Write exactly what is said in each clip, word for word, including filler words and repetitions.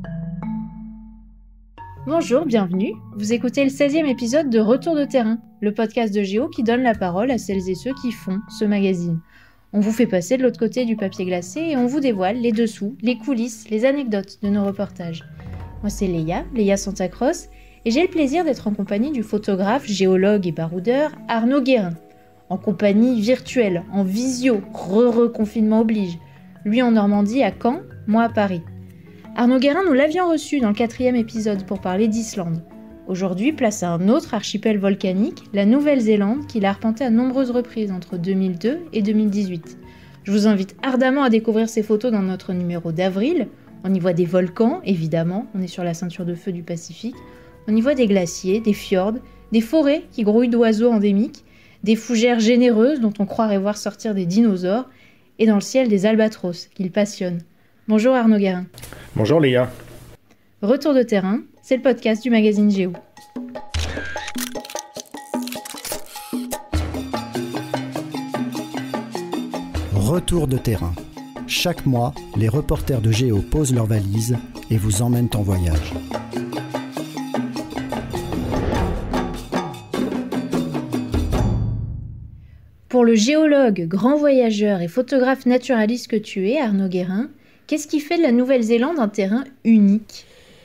Bonjour, bienvenue. Vous écoutez le seizième épisode de Retour de terrain, le podcast de Géo qui donne la parole à celles et ceux qui font ce magazine. On vous fait passer de l'autre côté du papier glacé et on vous dévoile les dessous, les coulisses, les anecdotes de nos reportages. Moi c'est Léa, Léa Santacross, et j'ai le plaisir d'être en compagnie du photographe, géologue et baroudeur Arnaud Guérin. En compagnie virtuelle, en visio, re-reconfinement oblige. Lui en Normandie à Caen, moi à Paris. Arnaud Guérin, nous l'avions reçu dans le quatrième épisode pour parler d'Islande. Aujourd'hui, place à un autre archipel volcanique, la Nouvelle-Zélande, qu'il a arpenté à nombreuses reprises entre deux mille deux et deux mille dix-huit. Je vous invite ardemment à découvrir ces photos dans notre numéro d'avril. On y voit des volcans, évidemment, on est sur la ceinture de feu du Pacifique. On y voit des glaciers, des fjords, des forêts qui grouillent d'oiseaux endémiques, des fougères généreuses dont on croirait voir sortir des dinosaures, et dans le ciel des albatros qu'il passionne. Bonjour Arnaud Guérin. Bonjour Léa. Retour de terrain, c'est le podcast du magazine Géo. Retour de terrain. Chaque mois, les reporters de Géo posent leurs valises et vous emmènent en voyage. Pour le géologue, grand voyageur et photographe naturaliste que tu es, Arnaud Guérin, qu'est-ce qui fait de la Nouvelle-Zélande un terrain unique ?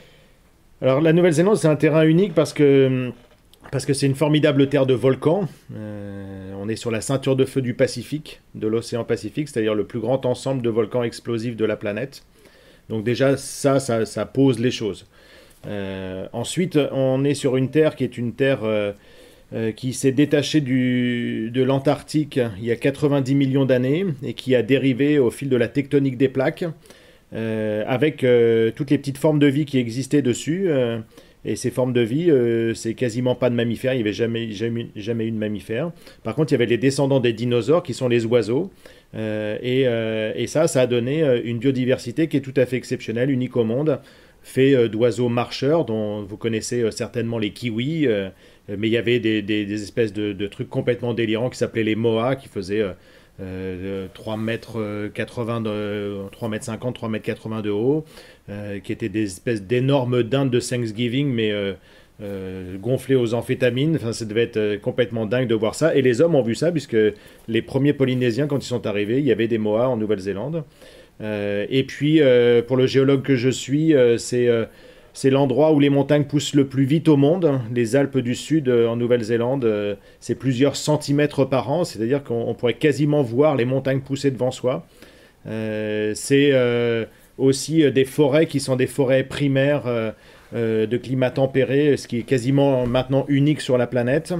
Alors la Nouvelle-Zélande, c'est un terrain unique parce que parce que c'est une formidable terre de volcans. Euh, on est sur la ceinture de feu du Pacifique, de l'océan Pacifique, c'est-à-dire le plus grand ensemble de volcans explosifs de la planète. Donc déjà, ça, ça, ça pose les choses. Euh, ensuite, on est sur une terre qui est une terre euh, euh, qui s'est détachée du, de l'Antarctique il y a quatre-vingt-dix millions d'années et qui a dérivé au fil de la tectonique des plaques. Euh, avec euh, toutes les petites formes de vie qui existaient dessus. Euh, et ces formes de vie, euh, c'est quasiment pas de mammifères. Il n'y avait jamais, jamais, jamais eu de mammifères. Par contre, il y avait les descendants des dinosaures qui sont les oiseaux. Euh, et, euh, et ça, ça a donné une biodiversité qui est tout à fait exceptionnelle, unique au monde, fait euh, d'oiseaux marcheurs, dont vous connaissez euh, certainement les kiwis. Euh, mais il y avait des, des, des espèces de, de trucs complètement délirants qui s'appelaient les moas, qui faisaient... Euh, Euh, trois mètres quatre-vingts de, trois mètres cinquante, trois mètres quatre-vingts de haut, euh, qui étaient des espèces d'énormes dindes de Thanksgiving, mais euh, euh, gonflées aux amphétamines. Enfin, ça devait être complètement dingue de voir ça. Et les hommes ont vu ça, puisque les premiers Polynésiens, quand ils sont arrivés, il y avait des moas en Nouvelle-Zélande. Euh, et puis, euh, pour le géologue que je suis, euh, c'est... Euh, C'est l'endroit où les montagnes poussent le plus vite au monde. Les Alpes du Sud, euh, en Nouvelle-Zélande, euh, c'est plusieurs centimètres par an. C'est-à-dire qu'on on pourrait quasiment voir les montagnes pousser devant soi. Euh, c'est euh, aussi euh, des forêts qui sont des forêts primaires euh, euh, de climat tempéré, ce qui est quasiment maintenant unique sur la planète.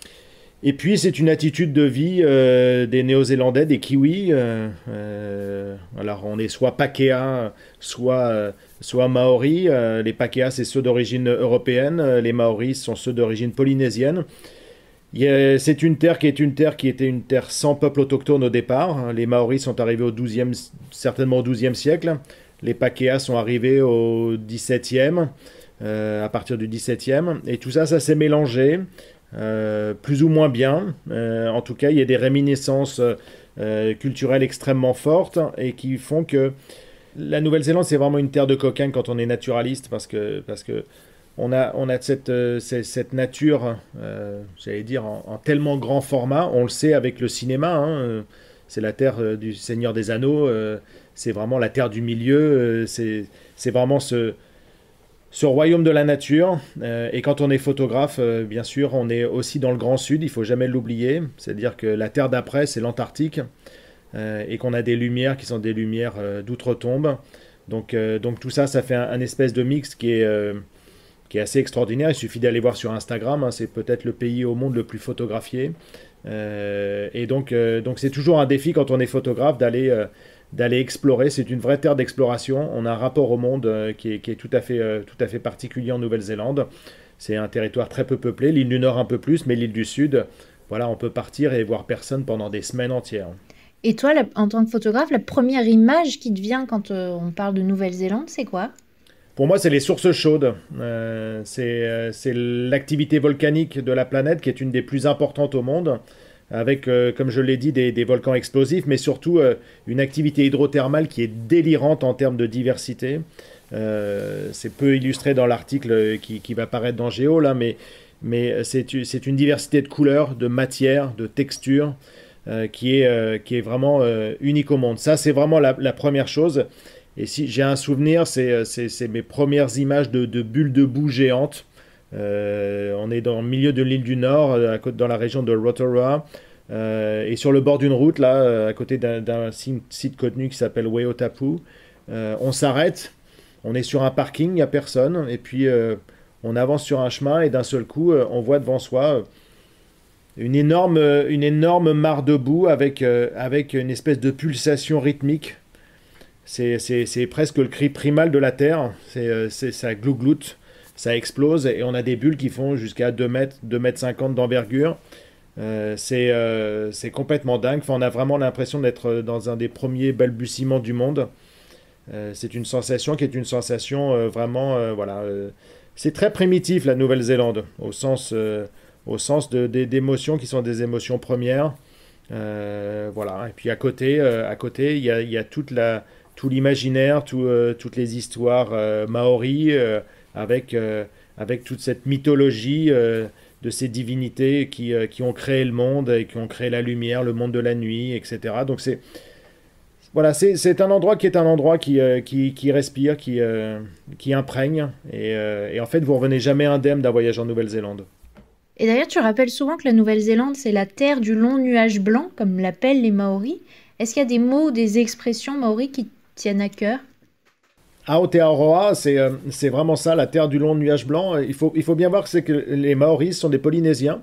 Et puis, c'est une attitude de vie euh, des Néo-Zélandais, des Kiwis. Euh, euh, alors, on est soit Pakeha, soit, euh, soit Maori. Euh, les Pakeha, c'est ceux d'origine européenne. Euh, les Maoris sont ceux d'origine polynésienne. A, c'est une terre qui est une terre qui était une terre sans peuple autochtone au départ. Les Maoris sont arrivés au douzième, certainement au douzième siècle. Les Pakeha sont arrivés au dix-septième, euh, à partir du dix-septième. Et tout ça, ça s'est mélangé. Euh, plus ou moins bien. Euh, en tout cas, il y a des réminiscences euh, culturelles extrêmement fortes et qui font que la Nouvelle-Zélande, c'est vraiment une terre de coquins quand on est naturaliste, parce que, parce que on a, on a cette, euh, cette, cette nature, euh, j'allais dire, en, en tellement grand format. On le sait avec le cinéma, hein, c'est la terre euh, du Seigneur des Anneaux, euh, c'est vraiment la terre du milieu, euh, c'est, c'est vraiment ce... ce royaume de la nature. Euh, et quand on est photographe, euh, bien sûr, on est aussi dans le Grand Sud, il ne faut jamais l'oublier. C'est-à-dire que la terre d'après, c'est l'Antarctique, euh, et qu'on a des lumières qui sont des lumières euh, d'outre-tombe. Donc, euh, donc tout ça, ça fait un, un espèce de mix qui est, euh, qui est assez extraordinaire. Il suffit d'aller voir sur Instagram, hein, c'est peut-être le pays au monde le plus photographié. Euh, et donc, euh, donc c'est toujours un défi quand on est photographe d'aller... Euh, d'aller explorer. C'est une vraie terre d'exploration. On a un rapport au monde euh, qui est, qui est tout à fait, euh, tout à fait particulier en Nouvelle-Zélande. C'est un territoire très peu peuplé, l'île du Nord un peu plus, mais l'île du Sud, voilà, on peut partir et voir personne pendant des semaines entières. Et toi, la, en tant que photographe, la première image qui te vient quand euh, on parle de Nouvelle-Zélande, c'est quoi ? Pour moi, c'est les sources chaudes. Euh, c'est, euh, c'est l'activité volcanique de la planète qui est une des plus importantes au monde, avec, euh, comme je l'ai dit, des, des volcans explosifs, mais surtout euh, une activité hydrothermale qui est délirante en termes de diversité. Euh, c'est peu illustré dans l'article qui, qui va paraître dans Géo, là, mais, mais c'est, c'est une diversité de couleurs, de matières, de textures euh, qui, est, euh, qui est vraiment euh, unique au monde. Ça, c'est vraiment la, la première chose. Et si j'ai un souvenir, c'est, c'est, c'est mes premières images de, de bulles de boue géantes. Euh, on est dans le milieu de l'île du Nord, à côté, dans la région de Rotorua. Euh, et sur le bord d'une route, là, à côté d'un, d'un site connu qui s'appelle Waiotapu, euh, on s'arrête. On est sur un parking, il n'y a personne, et puis euh, on avance sur un chemin, et d'un seul coup, euh, on voit devant soi euh, une, énorme, une énorme mare de boue avec, euh, avec une espèce de pulsation rythmique. C'est, c'est, c'est presque le cri primal de la Terre, c'est, euh, c'est, ça glougloute, ça explose, et on a des bulles qui font jusqu'à deux mètres, deux mètres cinquante d'envergure. Euh, c'est, euh, c'est complètement dingue, enfin, on a vraiment l'impression d'être dans un des premiers balbutiements du monde. Euh, c'est une sensation qui est une sensation euh, vraiment, euh, voilà, euh, c'est très primitif la Nouvelle-Zélande, au sens, euh, au sens de, de, d'émotions qui sont des émotions premières. Euh, voilà, et puis à côté, euh, à côté, il y a, y a toute la, tout l'imaginaire, tout, euh, toutes les histoires euh, maoris, euh, avec, euh, avec toute cette mythologie euh, de ces divinités qui, euh, qui ont créé le monde et qui ont créé la lumière, le monde de la nuit, et cetera. Donc c'est Voilà, c'est, c'est un endroit qui est un endroit qui, euh, qui, qui respire, qui, euh, qui imprègne. Et, euh, et en fait, vous ne revenez jamais indemne d'un voyage en Nouvelle-Zélande. Et d'ailleurs, tu rappelles souvent que la Nouvelle-Zélande, c'est la terre du long nuage blanc, comme l'appellent les Maoris. Est-ce qu'il y a des mots ou des expressions maoris qui te tiennent à cœur? Aotearoa, c'est, euh, c'est vraiment ça, la terre du long nuage blanc. Il faut, il faut bien voir que, c'est que les Maoris sont des Polynésiens.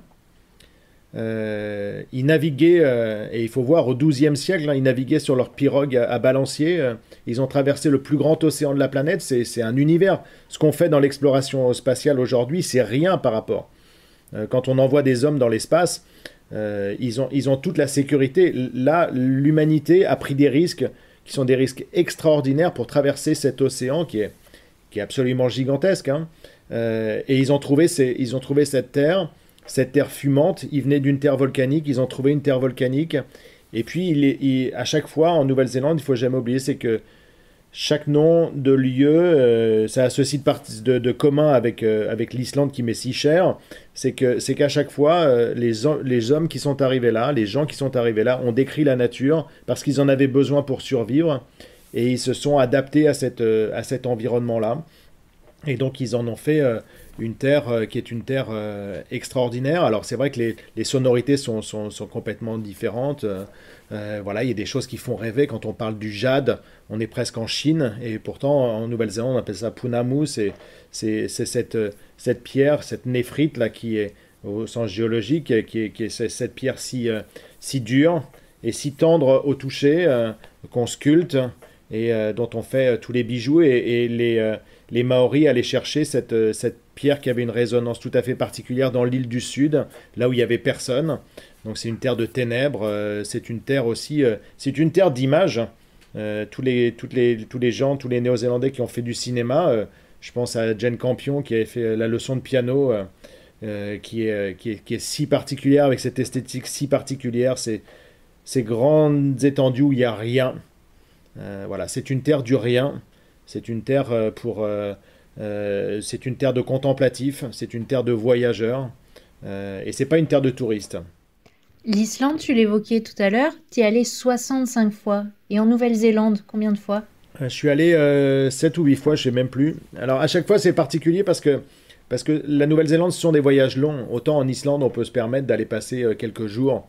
Euh, ils naviguaient, euh, et il faut voir au douzième siècle, hein, ils naviguaient sur leur pirogue à, à balancier. Euh, ils ont traversé le plus grand océan de la planète. C'est, c'est un univers. Ce qu'on fait dans l'exploration spatiale aujourd'hui, c'est rien par rapport. Euh, quand on envoie des hommes dans l'espace, euh, ils ont, ils ont toute la sécurité. Là, l'humanité a pris des risques qui sont des risques extraordinaires pour traverser cet océan qui est, qui est absolument gigantesque. Hein. Euh, et ils ont trouvé ces, ils ont trouvé cette terre. Cette terre fumante, ils venaient d'une terre volcanique, ils ont trouvé une terre volcanique. Et puis, il est, il, à chaque fois, en Nouvelle-Zélande, il ne faut jamais oublier, c'est que chaque nom de lieu, euh, ça a ceci de, part, de, de commun avec, euh, avec l'Islande qui m'est si cher, c'est, que, c'est qu'à chaque fois, euh, les, les hommes qui sont arrivés là, les gens qui sont arrivés là, ont décrit la nature parce qu'ils en avaient besoin pour survivre, et ils se sont adaptés à, cette, euh, à cet environnement-là. Et donc, ils en ont fait... Euh, une terre euh, qui est une terre euh, extraordinaire. Alors c'est vrai que les, les sonorités sont, sont, sont complètement différentes. Euh, euh, voilà, il y a des choses qui font rêver. Quand on parle du jade, on est presque en Chine. Et pourtant, en Nouvelle-Zélande, on appelle ça punamu. C'est, c'est, c'est cette, cette pierre, cette néphrite là, qui est, au sens géologique, qui est, qui est cette pierre si, euh, si dure et si tendre au toucher, euh, qu'on sculpte et euh, dont on fait euh, tous les bijoux. Et, et les, euh, les Maoris allaient chercher cette, euh, cette pierre qui avait une résonance tout à fait particulière dans l'île du Sud, là où il n'y avait personne. Donc c'est une terre de ténèbres, euh, c'est une terre aussi, euh, c'est une terre d'image. Euh, tous, les, toutes les, tous les gens, tous les Néo-Zélandais qui ont fait du cinéma, euh, je pense à Jane Campion qui avait fait la leçon de piano, euh, euh, qui, est, qui, est, qui est si particulière, avec cette esthétique si particulière, ces, ces grandes étendues où il n'y a rien. Euh, voilà, c'est une terre du rien, c'est une terre euh, pour... Euh, Euh, c'est une terre de contemplatifs, c'est une terre de voyageurs, euh, et c'est pas une terre de touristes. L'Islande, tu l'évoquais tout à l'heure, tu y es allé soixante-cinq fois. Et en Nouvelle-Zélande, combien de fois? Je suis allé euh, sept ou huit fois, je sais même plus. Alors à chaque fois c'est particulier parce que, parce que la Nouvelle-Zélande ce sont des voyages longs. Autant en Islande on peut se permettre d'aller passer euh, quelques jours.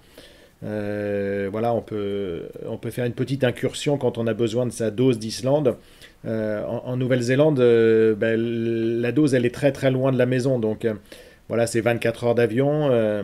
Euh, voilà, on peut, on peut faire une petite incursion quand on a besoin de sa dose d'Islande. Euh, en, en Nouvelle-Zélande, euh, ben, la dose elle est très très loin de la maison, donc euh, voilà, c'est vingt-quatre heures d'avion. Euh,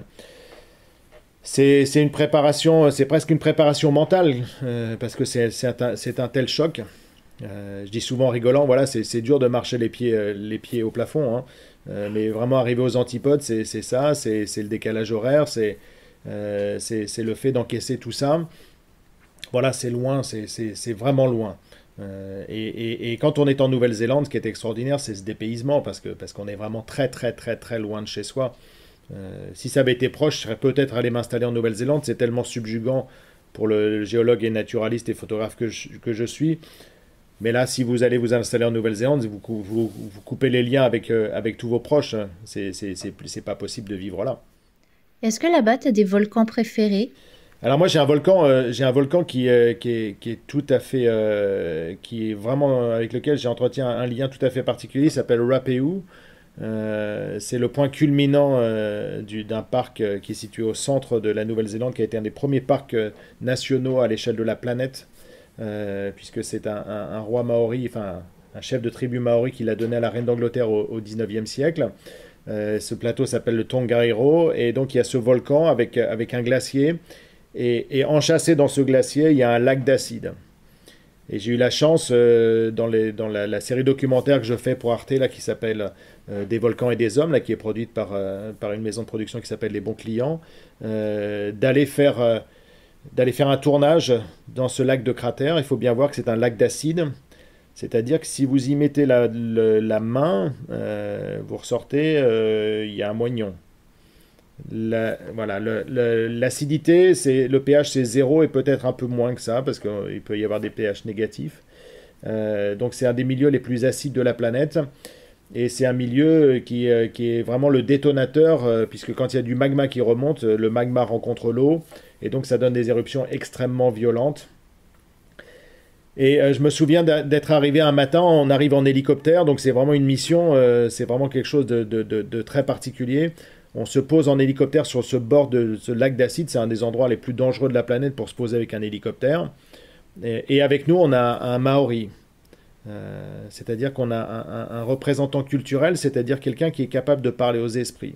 c'est, c'est une préparation, c'est presque une préparation mentale euh, parce que c'est, c'est, un, c'est un tel choc. Euh, je dis souvent en rigolant, voilà, c'est, c'est dur de marcher les pieds, euh, les pieds au plafond, hein, euh, mais vraiment arriver aux antipodes, c'est, c'est ça, c'est, c'est le décalage horaire, c'est, euh, c'est, c'est le fait d'encaisser tout ça. Voilà, c'est loin, c'est, c'est, c'est vraiment loin. Euh, et, et, et quand on est en Nouvelle-Zélande, ce qui est extraordinaire, c'est ce dépaysement, parce que, parce qu'on est vraiment très très très très loin de chez soi. Euh, si ça avait été proche, je serais peut-être allé m'installer en Nouvelle-Zélande. C'est tellement subjugant pour le géologue et naturaliste et photographe que je, que je suis. Mais là, si vous allez vous installer en Nouvelle-Zélande, vous, cou- vous, vous coupez les liens avec, euh, avec tous vos proches. Hein. C'est c'est- c'est- c'est pas possible de vivre là. Est-ce que là-bas, tu as des volcans préférés? Alors moi, j'ai un volcan, euh, j'ai un volcan qui, euh, qui est, qui est tout à fait, euh, qui est vraiment euh, avec lequel j'ai entretenu un, un lien tout à fait particulier. Il s'appelle Ruapehu. Euh, c'est le point culminant euh, du- d'un parc euh, qui est situé au centre de la Nouvelle-Zélande, qui a été un des premiers parcs euh, nationaux à l'échelle de la planète, euh, puisque c'est un, un- un roi maori, enfin un chef de tribu maori qui l'a donné à la reine d'Angleterre au, au dix-neuvième siècle. Euh, ce plateau s'appelle le Tongariro, et donc il y a ce volcan avec, avec un glacier, et, et enchâssé dans ce glacier, il y a un lac d'acide. Et j'ai eu la chance, euh, dans, les, dans la, la série documentaire que je fais pour Arte, là, qui s'appelle euh, Des volcans et des hommes, là, qui est produite par, euh, par une maison de production qui s'appelle Les Bons Clients, euh, d'aller faire, euh, d'aller faire un tournage dans ce lac de cratère. Il faut bien voir que c'est un lac d'acide. C'est-à-dire que si vous y mettez la, le- la main, euh, vous ressortez, euh, il y a un moignon. La- voilà, le- le- l'acidité, c'est, le pH c'est zéro et peut-être un peu moins que ça, parce qu'il peut y avoir des pH négatifs. Euh, donc c'est un des milieux les plus acides de la planète. Et c'est un milieu qui, euh, qui est vraiment le détonateur, euh, puisque quand il y a du magma qui remonte, euh, le magma rencontre l'eau, et donc ça donne des éruptions extrêmement violentes. Et euh, je me souviens d'a- d'être arrivé un matin, on arrive en hélicoptère, donc c'est vraiment une mission, euh, c'est vraiment quelque chose de, de- de- de très particulier. On se pose en hélicoptère sur ce bord de ce lac d'acide, c'est un des endroits les plus dangereux de la planète pour se poser avec un hélicoptère. Et, et avec nous, on a un Maori. Euh, c'est-à-dire qu'on a un, un- un représentant culturel, c'est-à-dire quelqu'un qui est capable de parler aux esprits.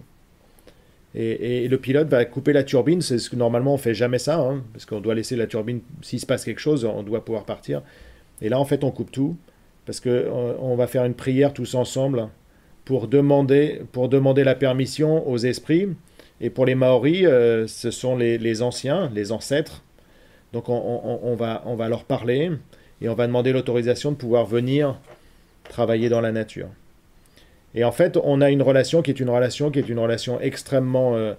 Et, et le pilote va couper la turbine, c'est ce que normalement on fait jamais ça, hein, parce qu'on doit laisser la turbine, s'il se passe quelque chose, on doit pouvoir partir. Et là en fait on coupe tout, parce que euh, on va faire une prière tous ensemble pour demander, pour demander la permission aux esprits. Et pour les Maoris, euh, ce sont les, les anciens, les ancêtres. Donc on, on- on va, on va leur parler et on va demander l'autorisation de pouvoir venir travailler dans la nature. Et en fait, on a une relation qui est une relation qui est une relation extrêmement euh,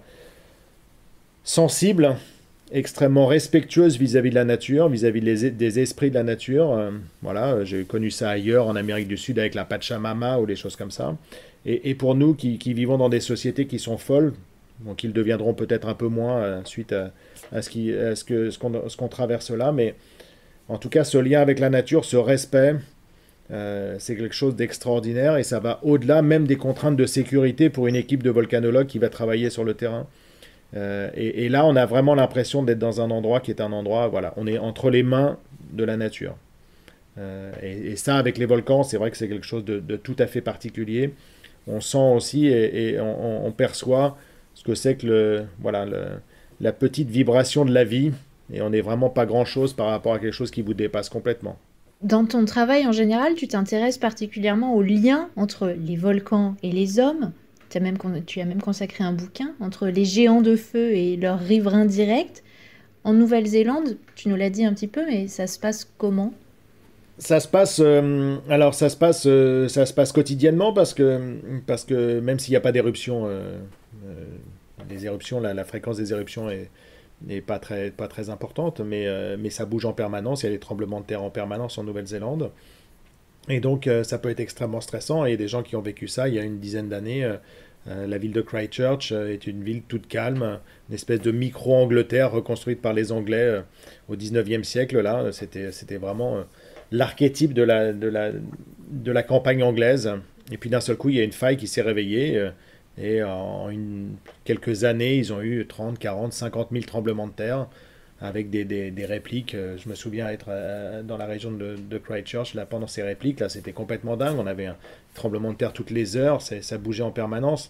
sensible, extrêmement respectueuse vis-à-vis de la nature, vis-à-vis des, des esprits de la nature. Euh, voilà, euh, j'ai connu ça ailleurs, en Amérique du Sud, avec la Pachamama ou des choses comme ça. Et, et pour nous qui, qui vivons dans des sociétés qui sont folles, donc ils deviendront peut-être un peu moins euh, suite à, à ce qui- à ce que- ce qu'on ce qu'on traverse là, mais en tout cas, ce lien avec la nature, ce respect, euh, c'est quelque chose d'extraordinaire et ça va au-delà même des contraintes de sécurité pour une équipe de volcanologues qui va travailler sur le terrain. Euh, et, et là, on a vraiment l'impression d'être dans un endroit qui est un endroit, voilà, on est entre les mains de la nature. Euh, et, et ça, avec les volcans, c'est vrai que c'est quelque chose de, de tout à fait particulier. On sent aussi et, et on, on perçoit ce que c'est que le, voilà, le, la petite vibration de la vie. Et on n'est vraiment pas grand-chose par rapport à quelque chose qui vous dépasse complètement. Dans ton travail en général, tu t'intéresses particulièrement au lien entre les volcans et les hommes. T'as même con- tu as même consacré un bouquin entre les géants de feu et leurs riverains directs. En Nouvelle-Zélande, tu nous l'as dit un petit peu, mais ça se passe comment? Ça se passe, euh, alors ça se passe, euh, ça se passe quotidiennement parce que, parce que même s'il n'y a pas d'éruption, euh, euh, les éruptions, la, la fréquence des éruptions est, n'est pas très, pas très importante, mais, euh, mais ça bouge en permanence, il y a des tremblements de terre en permanence en Nouvelle-Zélande. Et donc euh, ça peut être extrêmement stressant, et il y a des gens qui ont vécu ça il y a une dizaine d'années. Euh, euh, la ville de Christchurch euh, est une ville toute calme, une espèce de micro-Angleterre reconstruite par les Anglais euh, au dix-neuvième siècle. Là, c'était, c'était vraiment euh, l'archétype de la, de, la, de la campagne anglaise. Et puis d'un seul coup, il y a une faille qui s'est réveillée. euh, et en une, quelques années, ils ont eu trente, quarante, cinquante mille tremblements de terre avec des, des, des répliques. Euh, Je me souviens être euh, dans la région de, de Christchurch là, pendant ces répliques. Là, c'était complètement dingue. On avait un tremblement de terre toutes les heures. C'est- Ça bougeait en permanence.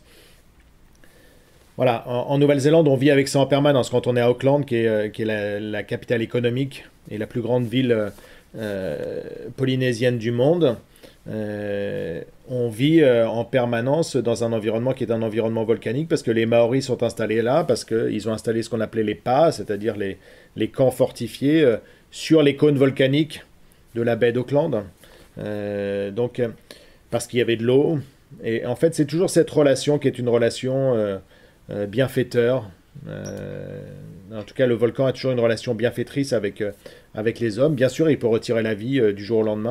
Voilà, en, en Nouvelle-Zélande, on vit avec ça en permanence. Quand on est à Auckland, qui est, euh, qui est la, la capitale économique et la plus grande ville euh, euh, polynésienne du monde, euh, on vit euh, en permanence dans un environnement qui est un environnement volcanique parce que les Maoris sont installés là, parce qu'ils ont installé ce qu'on appelait les pas, c'est-à-dire les, les camps fortifiés euh, sur les cônes volcaniques de la baie d'Auckland. Euh, donc, euh, parce qu'il y avait de l'eau. Et en fait, c'est toujours cette relation qui est une relation euh, euh, bienfaiteur. Euh, en tout cas, le volcan a toujours une relation bienfaitrice avec, euh, avec les hommes. Bien sûr, il peut retirer la vie euh, du jour au lendemain.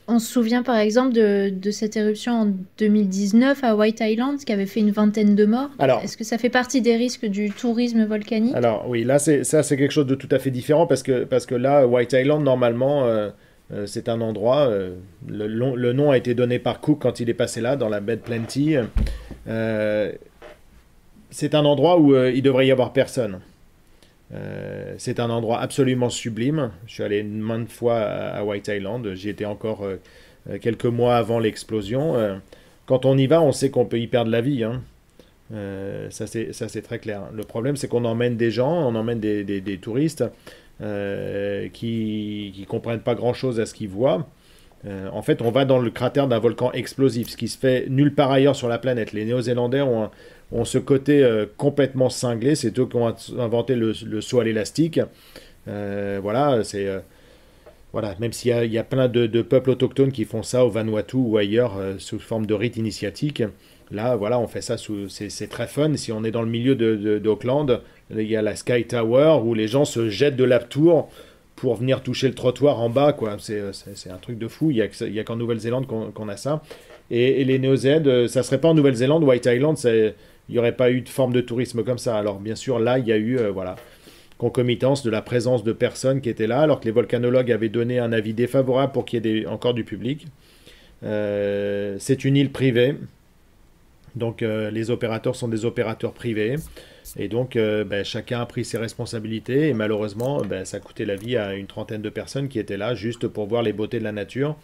On se souvient par exemple de, de cette éruption en deux mille dix-neuf à White Island qui avait fait une vingtaine de morts. Alors, est-ce que ça fait partie des risques du tourisme volcanique? Alors oui, là c'est ça c'est quelque chose de tout à fait différent parce que parce que là White Island normalement euh, euh, c'est un endroit euh, le, le nom a été donné par Cook quand il est passé là dans la baie de Plenty. Euh, c'est un endroit où euh, il devrait y avoir personne. Euh, c'est un endroit absolument sublime. Je suis allé maintes fois à, à White Island. J'y étais encore euh, quelques mois avant l'explosion. Euh, quand on y va, on sait qu'on peut y perdre la vie. Hein. Euh, ça c'est très clair. Le problème, c'est qu'on emmène des gens, on emmène des, des, des touristes euh, qui ne comprennent pas grand-chose à ce qu'ils voient. Euh, en fait, on va dans le cratère d'un volcan explosif, ce qui se fait nulle part ailleurs sur la planète. Les Néo-Zélandais ont, ont ce côté euh, complètement cinglé. C'est eux qui ont inventé le, le saut à l'élastique. Euh, voilà, c'est... Euh, Voilà, même s'il y, y a plein de, de peuples autochtones qui font ça au Vanuatu ou ailleurs euh, sous forme de rite initiatique, là, voilà, on fait ça, c'est très fun. Si on est dans le milieu d'Auckland, de, de, il y a la Sky Tower où les gens se jettent de la tour pour venir toucher le trottoir en bas, quoi. C'est un truc de fou. Il n'y a qu'en Nouvelle-Zélande qu'on qu'on a ça. Et, et les Néo-Zélandais, ça serait pas en Nouvelle-Zélande, White Island, il n'y aurait pas eu de forme de tourisme comme ça. Alors, bien sûr, là, il y a eu, euh, voilà, concomitance de la présence de personnes qui étaient là, alors que les volcanologues avaient donné un avis défavorable pour qu'il y ait des, encore du public. Euh, c'est une île privée, donc euh, les opérateurs sont des opérateurs privés, et donc euh, ben, chacun a pris ses responsabilités, et malheureusement, ben, ça a coûté la vie à une trentaine de personnes qui étaient là juste pour voir les beautés de la nature.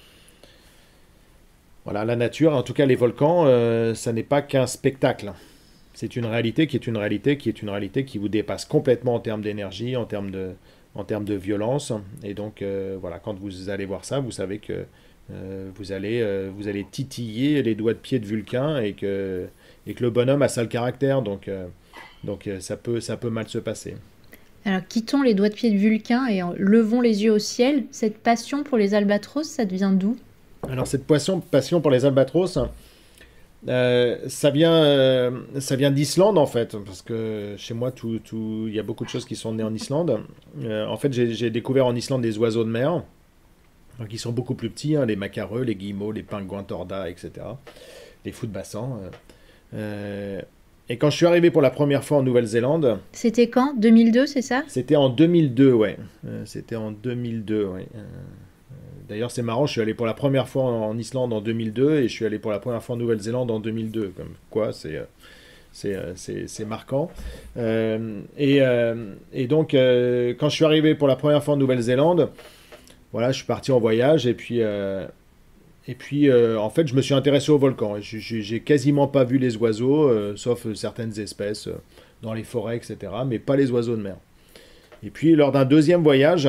Voilà, la nature, en tout cas les volcans, euh, ça n'est pas qu'un spectacle. C'est une réalité qui est une réalité qui est une réalité qui vous dépasse complètement en termes d'énergie, en termes de, en termes de violence. Et donc, euh, voilà, quand vous allez voir ça, vous savez que euh, vous, allez, euh, vous allez titiller les doigts de pied de Vulcain et que, et que le bonhomme a ça le caractère. Donc, euh, donc ça, peut, ça peut mal se passer. Alors, quittons les doigts de pied de Vulcain et levons les yeux au ciel. Cette passion pour les albatros, ça devient d'où? Alors, cette passion, passion pour les albatros... Euh, ça vient, euh, ça vient d'Islande en fait, parce que chez moi, tout, tout, il y a beaucoup de choses qui sont nées en Islande. Euh, en fait, j'ai découvert en Islande des oiseaux de mer, qui sont beaucoup plus petits, hein, les macareux, les guillemots, les pingouins torda, et cetera. Les fous de bassin. Euh, euh, et quand je suis arrivé pour la première fois en Nouvelle-Zélande... C'était quand? deux mille deux, c'est ça? C'était en deux mille deux, ouais. Euh, C'était en deux mille deux, ouais. Euh, D'ailleurs, c'est marrant, je suis allé pour la première fois en Islande en deux mille deux et je suis allé pour la première fois en Nouvelle-Zélande en deux mille deux. Comme quoi, c'est c'est marquant. Euh, et, euh, et donc, euh, quand je suis arrivé pour la première fois en Nouvelle-Zélande, voilà, je suis parti en voyage et puis, euh, et puis euh, en fait, je me suis intéressé au volcan. J'ai quasiment pas vu les oiseaux, euh, sauf certaines espèces euh, dans les forêts, et cetera, mais pas les oiseaux de mer. Et puis, lors d'un deuxième voyage...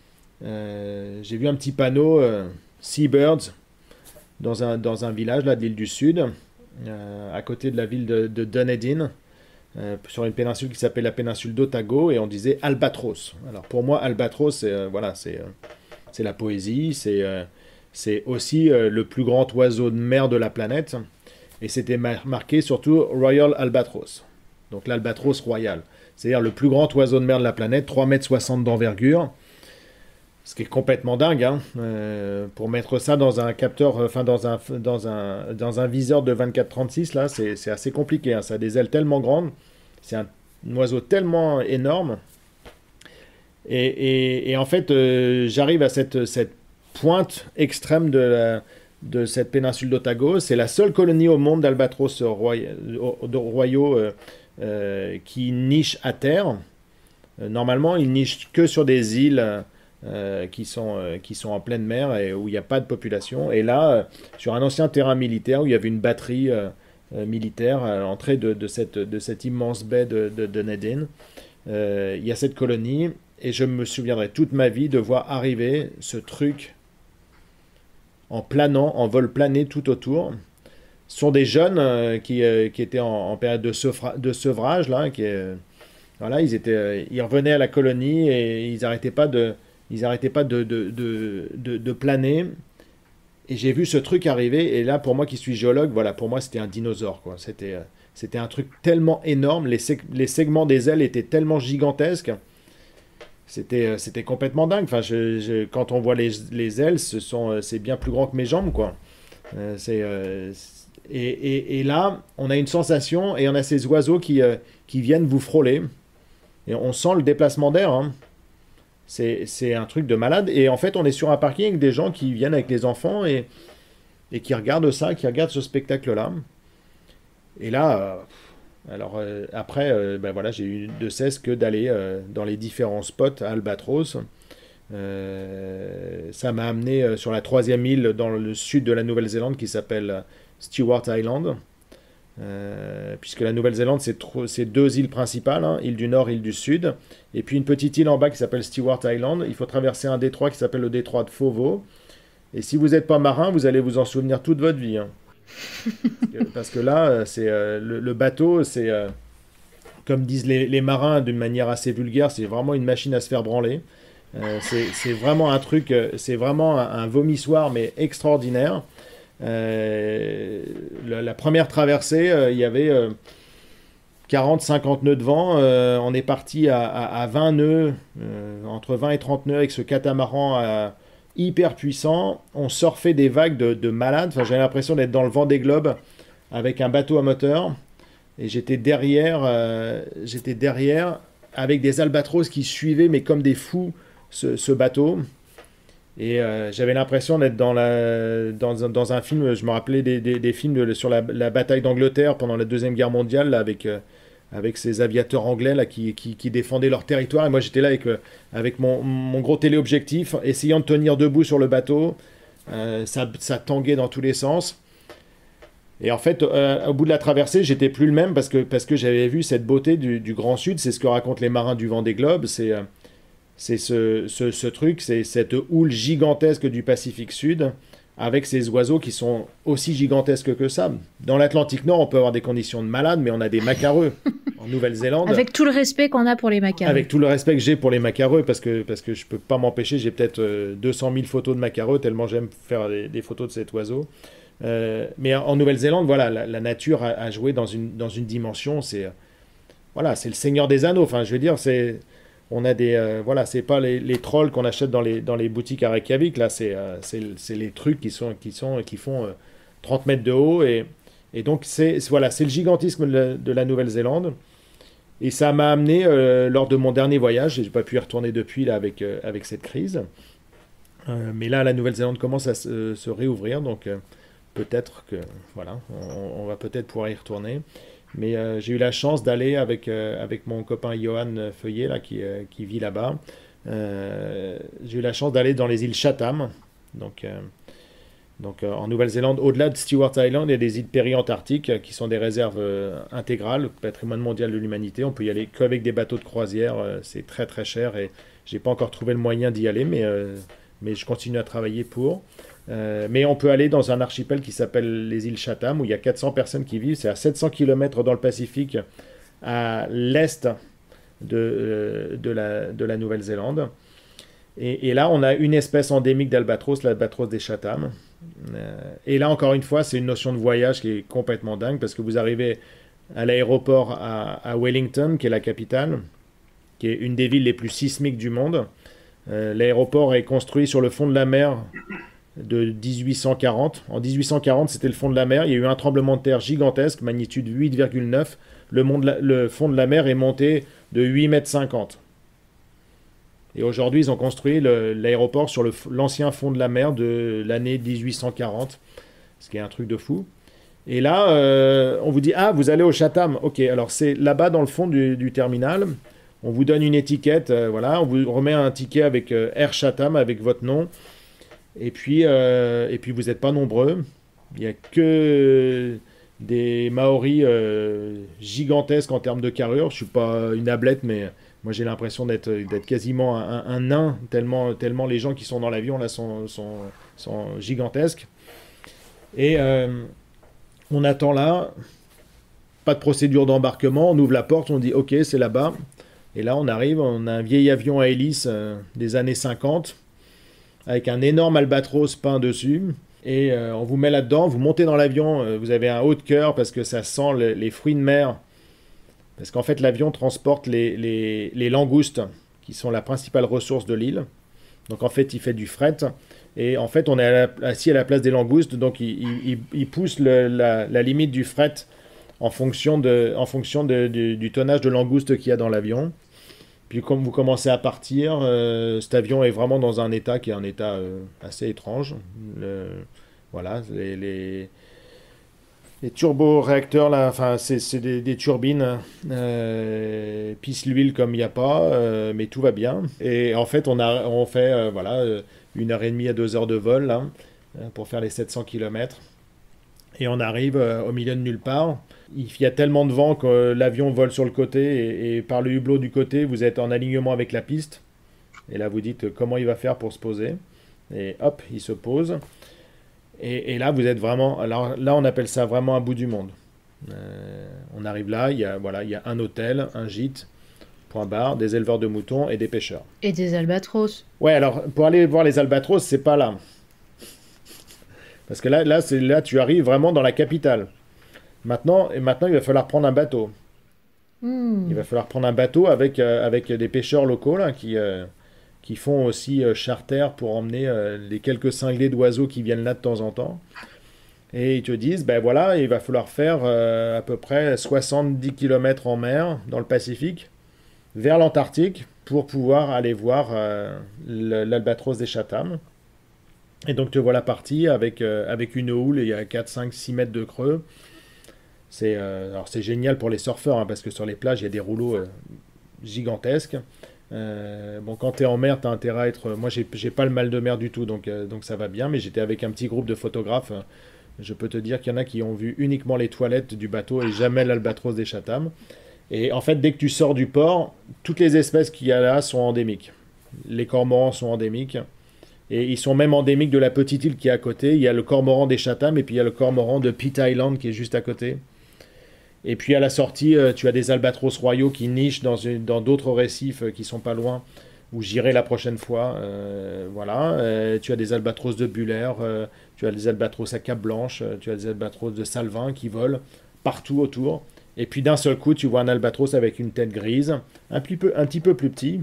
Euh, j'ai vu un petit panneau euh, Seabirds dans un, dans un village là, de l'île du Sud, euh, à côté de la ville de, de Dunedin, euh, sur une péninsule qui s'appelle la péninsule d'Otago, et on disait Albatros. Alors pour moi, Albatros, c'est euh, voilà, c'est euh, la poésie, c'est euh, c'est aussi euh, le plus grand oiseau de mer de la planète, et c'était mar marqué surtout Royal Albatros, donc l'Albatros royal, c'est-à-dire le plus grand oiseau de mer de la planète, trois mètres soixante d'envergure. Ce qui est complètement dingue, hein, euh, pour mettre ça dans un capteur, enfin dans un, dans un, dans un viseur de vingt-quatre trente-six, là, c'est assez compliqué. Hein, ça a des ailes tellement grandes, c'est un, un oiseau tellement énorme. Et, et, et en fait, euh, j'arrive à cette, cette pointe extrême de, la, de cette péninsule d'Otago. C'est la seule colonie au monde d'albatros roy, royaux euh, euh, qui niche à terre. Euh, normalement, ils nichent que sur des îles... Euh, qui, sont, euh, qui sont en pleine mer et où il n'y a pas de population. Et là, euh, sur un ancien terrain militaire où il y avait une batterie euh, euh, militaire à l'entrée de, de, cette, de cette immense baie de, de, de Dunedin, euh, il y a cette colonie et je me souviendrai toute ma vie de voir arriver ce truc en planant, en vol plané tout autour. Ce sont des jeunes euh, qui, euh, qui étaient en, en période de, de sevrage, là, qui, euh, voilà, ils, étaient, ils revenaient à la colonie et ils n'arrêtaient pas de... Ils n'arrêtaient pas de, de, de, de, de planer. Et j'ai vu ce truc arriver. Et là, pour moi qui suis géologue, voilà, pour moi, c'était un dinosaure, quoi. C'était c'était un truc tellement énorme. Les, seg les segments des ailes étaient tellement gigantesques. c'était, c'était complètement dingue. Enfin, je, je, quand on voit les, les ailes, ce sont, c'est bien plus grand que mes jambes, quoi. Euh, c'est, euh, et, et, et là, on a une sensation et on a ces oiseaux qui, euh, qui viennent vous frôler. Et on sent le déplacement d'air. Hein. C'est, c'est un truc de malade. Et en fait, on est sur un parking avec des gens qui viennent avec les enfants et, et qui regardent ça, qui regardent ce spectacle-là. Et là, euh, alors euh, après, euh, ben voilà, j'ai eu de cesse que d'aller euh, dans les différents spots à Albatros. Euh, ça m'a amené euh, sur la troisième île dans le sud de la Nouvelle-Zélande qui s'appelle Stewart Island. Euh, puisque la Nouvelle-Zélande, c'est, tro- c'est deux îles principales, hein, île du Nord, île du Sud, et puis une petite île en bas qui s'appelle Stewart Island. Il faut traverser un détroit qui s'appelle le détroit de Foveaux. Et si vous n'êtes pas marin, vous allez vous en souvenir toute votre vie. Hein. parce, que, parce que là, c'est, euh, le, le bateau, c'est, euh, comme disent les, les marins d'une manière assez vulgaire, c'est vraiment une machine à se faire branler. Euh, c'est, c'est vraiment un truc, c'est vraiment un, un vomissoir, mais extraordinaire. Euh, la, la première traversée, euh, il y avait euh, quarante cinquante nœuds de vent. Euh, on est parti à, à, à vingt nœuds, euh, entre vingt et trente nœuds avec ce catamaran euh, hyper puissant. On surfait des vagues de, de malades. Enfin, j'avais l'impression d'être dans le Vendée Globe avec un bateau à moteur. Et j'étais derrière, euh, j'étais derrière avec des albatros qui suivaient, mais comme des fous, ce, ce bateau. Et euh, j'avais l'impression d'être dans, la, dans, dans un film, je me rappelais des, des, des films de, sur la, la bataille d'Angleterre pendant la Deuxième Guerre mondiale, là, avec, euh, avec ces aviateurs anglais là, qui, qui, qui défendaient leur territoire. Et moi j'étais là avec, euh, avec mon, mon gros téléobjectif, essayant de tenir debout sur le bateau. Euh, ça, ça tanguait dans tous les sens. Et en fait, euh, au bout de la traversée, j'étais plus le même parce que, parce que j'avais vu cette beauté du, du Grand Sud. C'est ce que racontent les marins du Vendée Globe. C'est... Euh, C'est ce, ce, ce truc, c'est cette houle gigantesque du Pacifique Sud, avec ces oiseaux qui sont aussi gigantesques que ça. Dans l'Atlantique Nord, on peut avoir des conditions de malade, mais on a des macareux. En Nouvelle-Zélande... Avec tout le respect qu'on a pour les macareux. Avec tout le respect que j'ai pour les macareux, parce que, parce que je ne peux pas m'empêcher, j'ai peut-être euh, deux cent mille photos de macareux, tellement j'aime faire des, des photos de cet oiseau. Euh, mais en Nouvelle-Zélande, voilà, la, la nature a, a joué dans une, dans une dimension, c'est... Voilà, c'est le Seigneur des Anneaux, enfin, je veux dire, c'est... On a des... Euh, voilà, c'est pas les, les trolls qu'on achète dans les, dans les boutiques à Reykjavik, là, c'est, euh, c'est, c'est les trucs qui, sont, qui, sont, qui font euh, trente mètres de haut, et, et donc, c'est, voilà, c'est le gigantisme de la, de la Nouvelle-Zélande, et ça m'a amené, euh, lors de mon dernier voyage, et je n'ai pas pu y retourner depuis, là, avec, euh, avec cette crise, euh, mais là, la Nouvelle-Zélande commence à se, se réouvrir, donc euh, peut-être que, voilà, on, on va peut-être pouvoir y retourner. Mais euh, j'ai eu la chance d'aller avec, euh, avec mon copain Johan Feuillet, là, qui, euh, qui vit là-bas. Euh, j'ai eu la chance d'aller dans les îles Chatham. Donc, euh, donc euh, en Nouvelle-Zélande, au-delà de Stewart Island, il y a des îles péri-antarctiques euh, qui sont des réserves euh, intégrales, patrimoine mondial de l'humanité. On peut y aller qu'avec des bateaux de croisière. Euh, c'est très très cher et j'ai pas encore trouvé le moyen d'y aller, mais, euh, mais je continue à travailler pour. Euh, mais on peut aller dans un archipel qui s'appelle les îles Chatham, où il y a quatre cents personnes qui vivent. C'est à sept cents kilomètres dans le Pacifique, à l'est de, euh, de, la, de la Nouvelle-Zélande. Et, et là, on a une espèce endémique d'albatros, l'albatros des Chatham. Euh, et là, encore une fois, c'est une notion de voyage qui est complètement dingue, parce que vous arrivez à l'aéroport à, à Wellington, qui est la capitale, qui est une des villes les plus sismiques du monde. Euh, l'aéroport est construit sur le fond de la mer de dix-huit cent quarante. En dix-huit cent quarante, c'était le fond de la mer. Il y a eu un tremblement de terre gigantesque, magnitude huit virgule neuf. Le, le fond de la mer est monté de huit mètres cinquante. Et aujourd'hui, ils ont construit le, l'aéroport sur le, l'ancien fond de la mer de l'année dix-huit cent quarante, ce qui est un truc de fou. Et là, euh, on vous dit, ah, vous allez au Chatham. Ok, alors c'est là-bas dans le fond du, du terminal. On vous donne une étiquette, euh, voilà, on vous remet un ticket avec euh, Air Chatham, avec votre nom. Et puis, euh, et puis vous n'êtes pas nombreux. Il n'y a que des Maoris euh, gigantesques en termes de carrure. Je ne suis pas une ablette, mais moi j'ai l'impression d'être, d'être quasiment un, un nain, tellement, tellement les gens qui sont dans l'avion là sont, sont, sont gigantesques. Et euh, on attend là, pas de procédure d'embarquement, on ouvre la porte, on dit ok, c'est là-bas. Et là on arrive, on a un vieil avion à hélice euh, des années cinquante, avec un énorme albatros peint dessus, et euh, on vous met là-dedans, vous montez dans l'avion, euh, vous avez un haut de cœur parce que ça sent le, les fruits de mer, parce qu'en fait l'avion transporte les, les, les langoustes, qui sont la principale ressource de l'île. Donc en fait, il fait du fret. Et en fait, on est à la, assis à la place des langoustes, donc il, il, il pousse le, la, la limite du fret en fonction, de, en fonction de, du, du tonnage de langoustes qu'il y a dans l'avion. Puis comme vous commencez à partir, euh, cet avion est vraiment dans un état qui est un état euh, assez étrange. Le, voilà, les, les, les turboréacteurs, là, enfin, c'est des, des turbines, euh, pissent l'huile comme il n'y a pas, euh, mais tout va bien. Et en fait, on, a, on fait euh, voilà, une heure et demie à deux heures de vol là, pour faire les sept cents kilomètres. Et on arrive euh, au milieu de nulle part. Il y a tellement de vent que l'avion vole sur le côté et, et par le hublot du côté, vous êtes en alignement avec la piste. Et là, vous dites comment il va faire pour se poser. Et hop, il se pose. Et, et là, vous êtes vraiment... Alors là, on appelle ça vraiment un bout du monde. Euh, on arrive là, il y a, voilà, il y a un hôtel, un gîte, point barre, des éleveurs de moutons et des pêcheurs. Et des albatros. Ouais, alors, pour aller voir les albatros, c'est pas là. Parce que là, là, là, tu arrives vraiment dans la capitale. Maintenant, et maintenant, il va falloir prendre un bateau. Mmh. Il va falloir prendre un bateau avec, euh, avec des pêcheurs locaux là, qui, euh, qui font aussi euh, charter pour emmener euh, les quelques cinglés d'oiseaux qui viennent là de temps en temps. Et ils te disent, ben voilà, il va falloir faire euh, à peu près soixante-dix kilomètres en mer, dans le Pacifique, vers l'Antarctique, pour pouvoir aller voir euh, l'albatros des Chatham. Et donc te voilà parti avec, euh, avec une houle, et il y a quatre, cinq, six mètres de creux. C'est euh, alors c'est génial pour les surfeurs, hein, parce que sur les plages, il y a des rouleaux euh, gigantesques. Euh, bon, quand tu es en mer, tu as intérêt à être... Moi, j'ai j'ai pas le mal de mer du tout, donc, euh, donc ça va bien, mais j'étais avec un petit groupe de photographes. Je peux te dire qu'il y en a qui ont vu uniquement les toilettes du bateau et jamais l'albatros des Chatham. Et en fait, dès que tu sors du port, toutes les espèces qu'il y a là sont endémiques. Les cormorans sont endémiques. Et ils sont même endémiques de la petite île qui est à côté. Il y a le cormoran des Chatham et puis il y a le cormoran de Pitt Island qui est juste à côté. Et puis à la sortie, euh, tu as des albatros royaux qui nichent dans une, dans d'autres récifs euh, qui sont pas loin, où j'irai la prochaine fois. Euh, voilà. Euh, tu as des albatros de Buller, euh, tu as des albatros à Cap Blanche, euh, tu as des albatros de Salvin qui volent partout autour. Et puis d'un seul coup, tu vois un albatros avec une tête grise, un petit peu, un petit peu plus petit,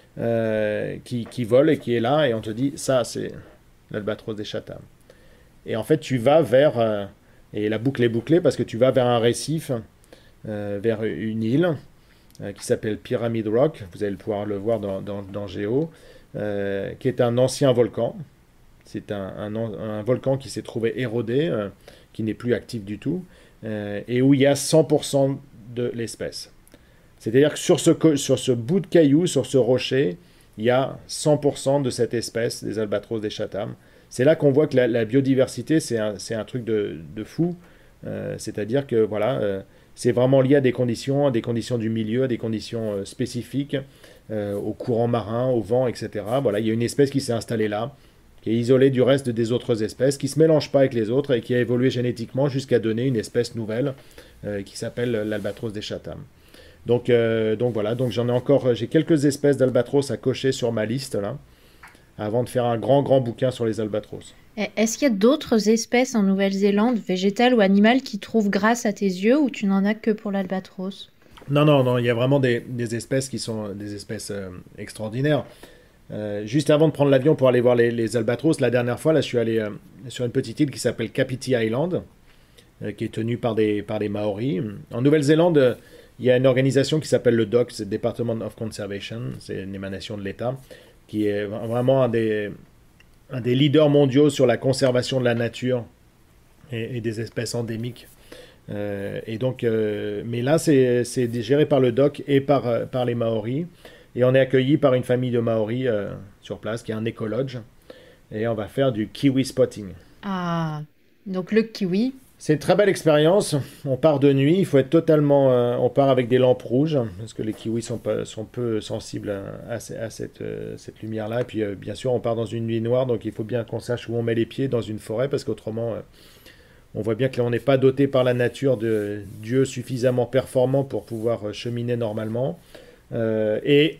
euh, qui, qui vole et qui est là, et on te dit, ça c'est l'albatros des Chatham. Et en fait, tu vas vers... Euh, et la boucle est bouclée parce que tu vas vers un récif, euh, vers une île euh, qui s'appelle Pyramid Rock, vous allez pouvoir le voir dans, dans, dans Géo, euh, qui est un ancien volcan. C'est un, un, un volcan qui s'est trouvé érodé, euh, qui n'est plus actif du tout, euh, et où il y a cent pour cent de l'espèce. C'est-à-dire que sur ce, sur ce bout de caillou, sur ce rocher, il y a cent pour cent de cette espèce, des albatros des Chatham. C'est là qu'on voit que la, la biodiversité, c'est un, un truc de, de fou. Euh, C'est-à-dire que voilà, euh, c'est vraiment lié à des conditions, à des conditions du milieu, à des conditions euh, spécifiques, euh, au courant marin, au vent, et cetera. Voilà, il y a une espèce qui s'est installée là, qui est isolée du reste des autres espèces, qui ne se mélange pas avec les autres et qui a évolué génétiquement jusqu'à donner une espèce nouvelle euh, qui s'appelle l'albatros des Chatham. Donc, euh, donc voilà, donc j'en ai encore, j'ai quelques espèces d'albatros à cocher sur ma liste là, avant de faire un grand, grand bouquin sur les albatros. Est-ce qu'il y a d'autres espèces en Nouvelle-Zélande, végétales ou animales, qui trouvent grâce à tes yeux, ou tu n'en as que pour l'albatros? Non, non, non, il y a vraiment des, des espèces qui sont des espèces euh, extraordinaires. Euh, juste avant de prendre l'avion pour aller voir les, les albatros, la dernière fois, là, je suis allé euh, sur une petite île qui s'appelle Kapiti Island, euh, qui est tenue par des, par des Maoris. En Nouvelle-Zélande, euh, il y a une organisation qui s'appelle le D O C, c'est le Department of Conservation, c'est une émanation de l'État, qui est vraiment un des, un des leaders mondiaux sur la conservation de la nature et, et des espèces endémiques. Euh, et donc, euh, mais là, c'est géré par le D O C et par, euh, par les Maoris. Et on est accueilli par une famille de Maoris euh, sur place, qui est un écologe. Et on va faire du kiwi spotting. Ah, donc le kiwi. C'est une très belle expérience. On part de nuit, il faut être totalement... Euh, on part avec des lampes rouges, parce que les kiwis sont, pas, sont peu sensibles à, à, à cette, euh, cette lumière-là. Et puis, euh, bien sûr, on part dans une nuit noire, donc il faut bien qu'on sache où on met les pieds dans une forêt, parce qu'autrement, euh, on voit bien que là, on n'est pas doté par la nature de dieux suffisamment performants pour pouvoir cheminer normalement. Euh, et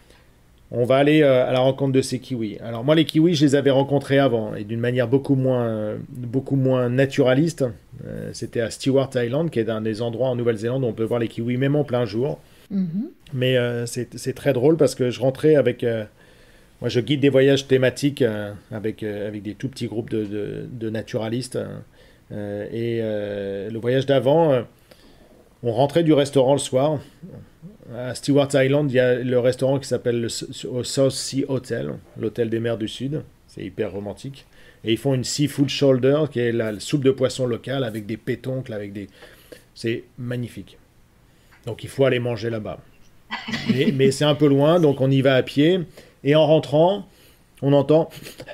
on va aller euh, à la rencontre de ces kiwis. Alors moi, les kiwis, je les avais rencontrés avant, et d'une manière beaucoup moins, euh, beaucoup moins naturaliste. Euh, C'était à Stewart Island, qui est un des endroits en Nouvelle-Zélande où on peut voir les kiwis même en plein jour. Mhm. Mais euh, c'est c'est très drôle parce que je rentrais avec... euh, moi, je guide des voyages thématiques euh, avec, euh, avec des tout petits groupes de, de- de naturalistes. euh, et euh, le voyage d'avant, euh, on rentrait du restaurant le soir. À Stewart's Island, il y a le restaurant qui s'appelle le S- au South Sea Hotel, l'hôtel des mers du Sud. C'est hyper romantique. Et ils font une seafood shoulder, qui est la soupe de poisson locale avec des pétoncles, avec des... C'est magnifique. Donc il faut aller manger là-bas. Mais, mais c'est un peu loin, donc on y va à pied. Et en rentrant, on entend...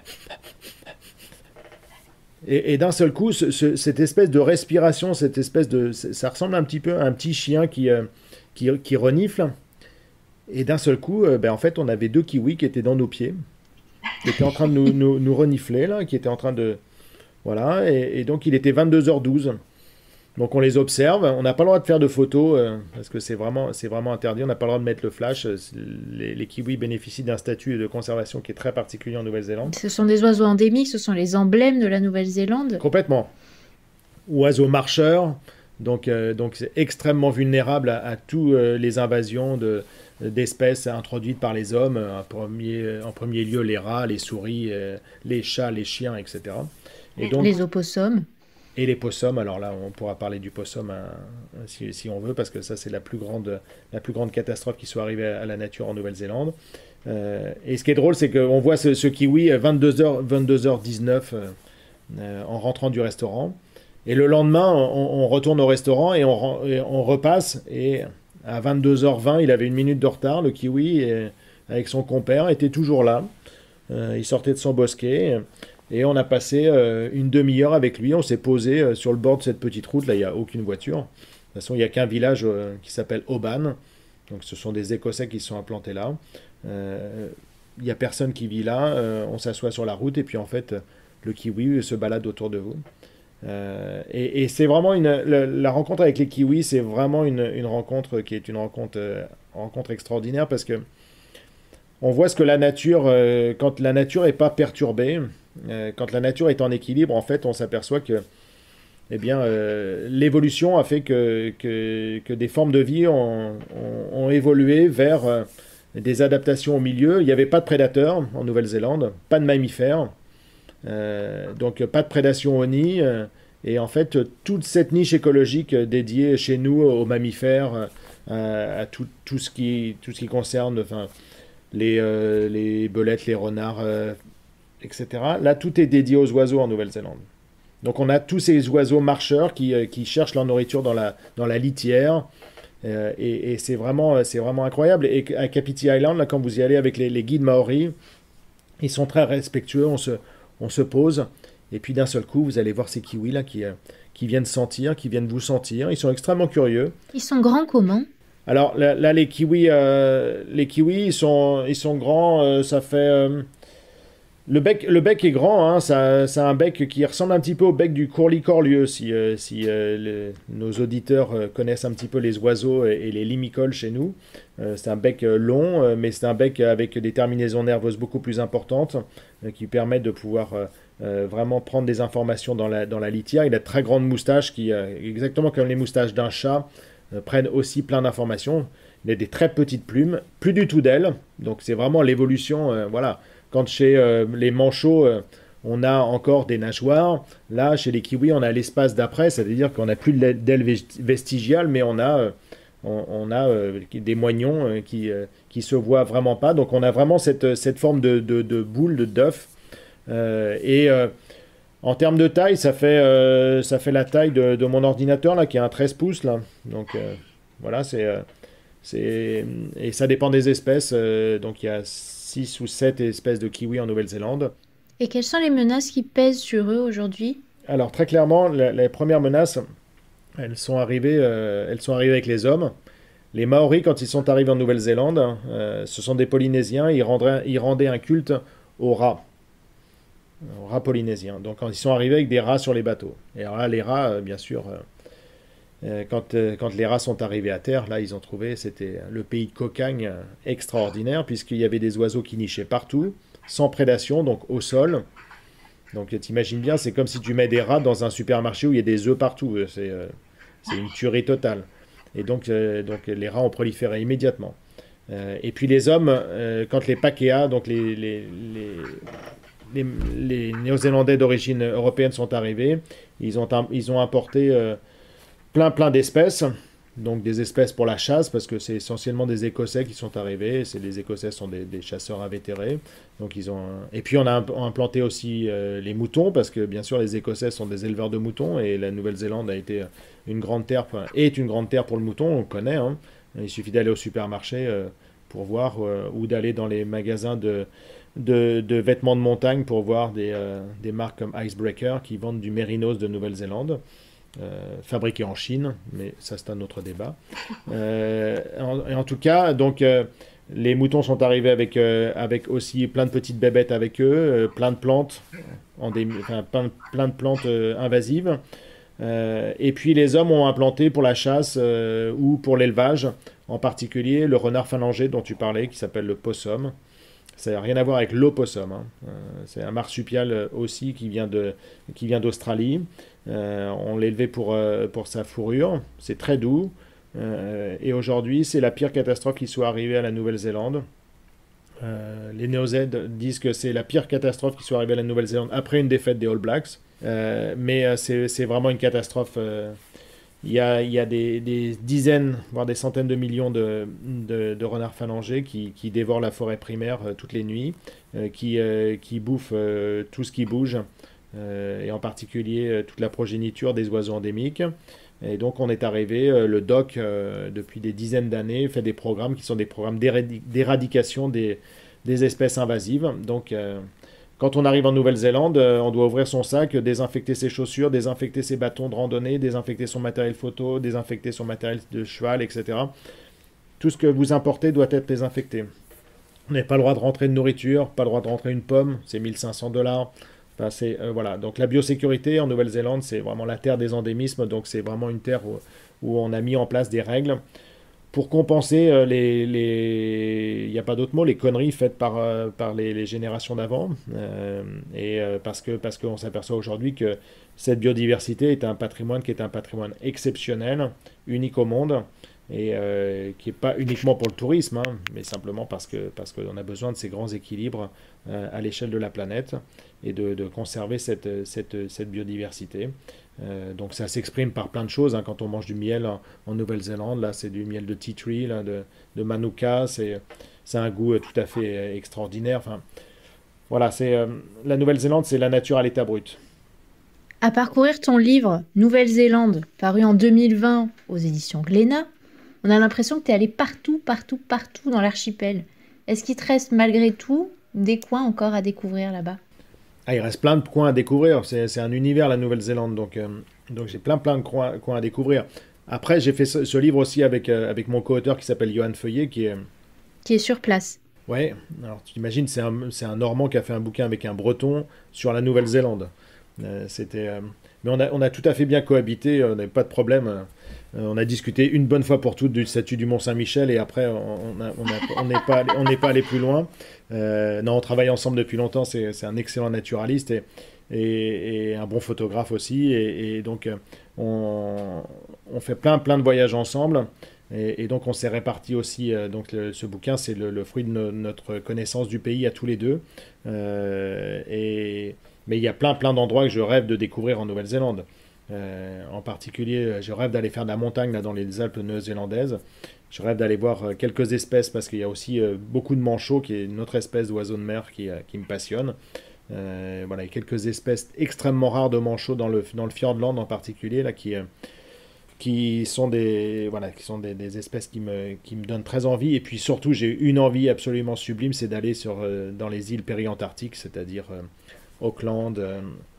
Et, et d'un seul coup, ce- ce- cette espèce de respiration, cette espèce de... Ça ressemble un petit peu à un petit chien qui, euh, qui, qui renifle. Et d'un seul coup, euh, ben, en fait, on avait deux kiwis qui étaient dans nos pieds, qui étaient en train de nous, nous, nous renifler, là, qui étaient en train de... Voilà, et, et donc il était vingt-deux heures douze. Donc on les observe, on n'a pas le droit de faire de photos, euh, parce que c'est vraiment, c'est vraiment interdit, on n'a pas le droit de mettre le flash. euh, Les, les kiwis bénéficient d'un statut de conservation qui est très particulier en Nouvelle-Zélande. Ce sont des oiseaux endémiques, ce sont les emblèmes de la Nouvelle-Zélande. Complètement. Oiseaux marcheurs, donc euh, donc c'est extrêmement vulnérable à, à toutes euh, les invasions de, d'espèces introduites par les hommes, euh, en premier, en premier lieu les rats, les souris, euh, les chats, les chiens, et cetera. Et donc, Les opossums. et les possums, alors là on pourra parler du possum hein, si, si on veut, parce que ça c'est la plus grande, la plus grande catastrophe qui soit arrivée à, à la nature en Nouvelle-Zélande. Euh, et ce qui est drôle, c'est qu'on voit ce, ce kiwi à vingt-deux heures dix-neuf euh, euh, en rentrant du restaurant. Et le lendemain, on, on retourne au restaurant et on, ren- et on repasse. Et à vingt-deux heures vingt, il avait une minute de retard, le kiwi, et, avec son compère, était toujours là. Euh, il sortait de son bosquet. Et on a passé euh, une demi-heure avec lui. On s'est posé euh, sur le bord de cette petite route. Là, il n'y a aucune voiture. De toute façon, il n'y a qu'un village euh, qui s'appelle Oban. Donc, ce sont des Écossais qui se sont implantés là. Euh, Il n'y a personne qui vit là. Euh, on s'assoit sur la route et puis en fait, le kiwi se balade autour de vous. Euh, et et c'est vraiment une, la, la rencontre avec les kiwis, c'est vraiment une, une rencontre qui est une rencontre, euh, rencontre extraordinaire parce que on voit ce que la nature, euh, quand la nature n'est pas perturbée, euh, quand la nature est en équilibre, en fait, on s'aperçoit que eh bien, euh, l'évolution a fait que, que, que des formes de vie ont, ont- ont évolué vers euh, des adaptations au milieu. Il n'y avait pas de prédateurs en Nouvelle-Zélande, pas de mammifères, euh, donc pas de prédation au nid. euh, et en fait, toute cette niche écologique euh, dédiée chez nous aux mammifères, euh, à tout, tout ce qui, tout ce qui concerne enfin, les, euh, les belettes, les renards, euh, et cetera. Là, tout est dédié aux oiseaux en Nouvelle-Zélande. Donc on a tous ces oiseaux marcheurs qui, euh, qui cherchent leur nourriture dans la, dans la litière. Euh, et et c'est vraiment, c'est vraiment incroyable. Et à Kapiti Island, là, quand vous y allez avec les, les guides maoris, ils sont très respectueux, on se, on se pose. Et puis d'un seul coup, vous allez voir ces kiwis là qui, euh, qui viennent sentir, qui viennent vous sentir. Ils sont extrêmement curieux. Ils sont grands comment? Alors là, là, les kiwis, euh, les kiwis, ils sont, ils sont grands. euh, ça fait... euh, le bec, le bec est grand, hein, ça, ça a un bec qui ressemble un petit peu au bec du courlis-corlieu, si, euh, si euh, le- nos auditeurs euh, connaissent un petit peu les oiseaux et, et les limicoles chez nous. Euh, c'est un bec euh, long, euh, mais c'est un bec avec des terminaisons nerveuses beaucoup plus importantes, euh, qui permettent de pouvoir euh, euh, vraiment prendre des informations dans la, dans la litière. Il a de très grandes moustaches qui, euh, exactement comme les moustaches d'un chat, euh, prennent aussi plein d'informations. Il a des très petites plumes, plus du tout d'ailes, donc c'est vraiment l'évolution, euh, voilà. Quand chez euh, les manchots, euh, on a encore des nageoires, là, chez les kiwis, on a l'espace d'après, c'est-à-dire qu'on n'a plus d'ailes vestigiales, mais on a, euh, on, on a euh, des moignons euh, qui ne qui se voient vraiment pas. Donc on a vraiment cette, cette forme de, de, de boule, de d'œuf. Euh, et euh, en termes de taille, ça fait, euh, ça fait la taille de, de mon ordinateur, là, qui est un treize pouces. Là. Donc euh, voilà, c'est... Euh, c'est- et ça dépend des espèces. euh, donc il y a six ou sept espèces de kiwis en Nouvelle-Zélande. Et quelles sont les menaces qui pèsent sur eux aujourd'hui? Alors très clairement, la- les premières menaces, elles sont arrivées, euh, elles sont arrivées avec les hommes. Les Maoris, quand ils sont arrivés en Nouvelle-Zélande, euh, ce sont des Polynésiens, ils rendaient, ils rendaient un culte aux rats, aux rats polynésiens. Donc quand ils sont arrivés avec des rats sur les bateaux. Et alors là, les rats, euh, bien sûr, euh, euh, quand, euh, quand les rats sont arrivés à terre, là, ils ont trouvé, c'était le pays de cocagne euh, extraordinaire, puisqu'il y avait des oiseaux qui nichaient partout, sans prédation, donc au sol. Donc t'imagines bien, c'est comme si tu mets des rats dans un supermarché où il y a des œufs partout. euh, C'est euh, c'est une tuerie totale. Et donc, euh, donc les rats ont proliféré immédiatement. Euh, et puis les hommes, euh, quand les Pakéas, donc les, les, les, les, les Néo-Zélandais d'origine européenne sont arrivés, ils ont, ils ont importé euh, plein plein d'espèces, donc des espèces pour la chasse, parce que c'est essentiellement des Écossais qui sont arrivés, c'est, les Écossais sont des, des chasseurs invétérés, donc ils ont... Et puis on a implanté aussi euh, les moutons, parce que bien sûr les Écossais sont des éleveurs de moutons, et la Nouvelle-Zélande a été une grande terre, est une grande terre pour le mouton, on le connaît, hein. Il suffit d'aller au supermarché euh, pour voir, euh, ou d'aller dans les magasins de, de, de vêtements de montagne pour voir des, euh, des marques comme Icebreaker qui vendent du mérinos de Nouvelle-Zélande, euh, fabriqué en Chine, mais ça c'est un autre débat. Euh, en, et en tout cas, donc euh, les moutons sont arrivés avec, euh, avec aussi plein de petites bébêtes avec eux, euh, plein de plantes, en des, enfin, plein, plein de plantes euh, invasives. Euh, et puis les hommes ont implanté pour la chasse euh, ou pour l'élevage, en particulier le renard phalangé dont tu parlais, qui s'appelle le possum. Ça n'a rien à voir avec l'opossum, hein. Euh, c'est un marsupial aussi qui vient, de, qui vient d'Australie. Euh, on l'élevait pour, euh, pour sa fourrure, c'est très doux. Euh, et aujourd'hui, c'est la pire catastrophe qui soit arrivée à la Nouvelle-Zélande. Euh, les Néo-Zélandais disent que c'est la pire catastrophe qui soit arrivée à la Nouvelle-Zélande après une défaite des All Blacks. Euh, mais euh, c'est, c'est vraiment une catastrophe. Euh, il y a, il y a des, des dizaines, voire des centaines de millions de, de, de renards phalangés qui, qui dévorent la forêt primaire euh, toutes les nuits, euh, qui, euh, qui bouffent euh, tout ce qui bouge, euh, et en particulier euh, toute la progéniture des oiseaux endémiques. Et donc on est arrivé, euh, le D O C, euh, depuis des dizaines d'années, fait des programmes qui sont des programmes d'éradi- d'éradication des, des espèces invasives. Donc... Euh, Quand on arrive en Nouvelle-Zélande, euh, on doit ouvrir son sac, désinfecter ses chaussures, désinfecter ses bâtons de randonnée, désinfecter son matériel photo, désinfecter son matériel de cheval, et cetera. Tout ce que vous importez doit être désinfecté. Vous n'avez pas le droit de rentrer de nourriture, pas le droit de rentrer une pomme, c'est mille cinq cents dollars. Enfin, c'est, euh, voilà. Donc la biosécurité en Nouvelle-Zélande, c'est vraiment la terre des endémismes, donc c'est vraiment une terre où, où on a mis en place des règles pour compenser euh, les, les... il n'y a pas d'autre mot, les conneries faites par, euh, par les, les générations d'avant. Euh, et euh, parce que, parce qu'on s'aperçoit aujourd'hui que cette biodiversité est un patrimoine qui est un patrimoine exceptionnel, unique au monde, et euh, qui n'est pas uniquement pour le tourisme, hein, mais simplement parce que, parce qu'on a besoin de ces grands équilibres euh, à l'échelle de la planète, et de, de conserver cette, cette, cette biodiversité. Euh, donc ça s'exprime par plein de choses, hein. Quand on mange du miel en, en Nouvelle-Zélande, là c'est du miel de tea tree, là, de, de manuka, c'est, c'est un goût tout à fait euh, extraordinaire. Enfin, voilà, c'est, euh, la Nouvelle-Zélande, c'est la nature à l'état brut. À parcourir ton livre Nouvelle-Zélande, paru en deux mille vingt aux éditions Glénat, on a l'impression que tu es allé partout, partout, partout dans l'archipel. Est-ce qu'il te reste malgré tout des coins encore à découvrir là-bas ? Ah, il reste plein de coins à découvrir. C'est, c'est un univers, la Nouvelle-Zélande. Donc, euh, donc j'ai plein, plein de coins, coins à découvrir. Après, j'ai fait ce, ce livre aussi avec, euh, avec mon co-auteur qui s'appelle Johan Feuillet, qui est... Qui est sur place. Ouais, alors tu imagines, c'est un, c'est un Normand qui a fait un bouquin avec un Breton sur la Nouvelle-Zélande. Euh, c'était... Euh... Mais on a, on a tout à fait bien cohabité, on n'avait pas de problème. Euh, on a discuté une bonne fois pour toutes du statut du Mont-Saint-Michel, et après, on n'est on a, on a, on pas, allé, on n'est pas allé plus loin. Euh, non, on travaille ensemble depuis longtemps, c'est, c'est un excellent naturaliste et, et, et un bon photographe aussi. Et, et donc, on, on fait plein, plein de voyages ensemble. Et, et donc, on s'est réparti aussi. Euh, donc, le, ce bouquin, c'est le, le fruit de no, notre connaissance du pays à tous les deux. Euh, et, mais il y a plein, plein d'endroits que je rêve de découvrir en Nouvelle-Zélande. Euh, en particulier, je rêve d'aller faire de la montagne là, dans les Alpes néo-zélandaises. Je rêve d'aller voir euh, quelques espèces, parce qu'il y a aussi euh, beaucoup de manchots, qui est une autre espèce d'oiseau de mer qui, euh, qui me passionne. Euh, voilà, il y a quelques espèces extrêmement rares de manchots dans le, dans le Fiordland en particulier, là, qui, euh, qui sont, des, voilà, qui sont des, des espèces qui me, qui me donnent très envie. Et puis surtout, j'ai une envie absolument sublime, c'est d'aller sur, euh, dans les îles péri-antarctiques, c'est-à-dire euh, Auckland, euh,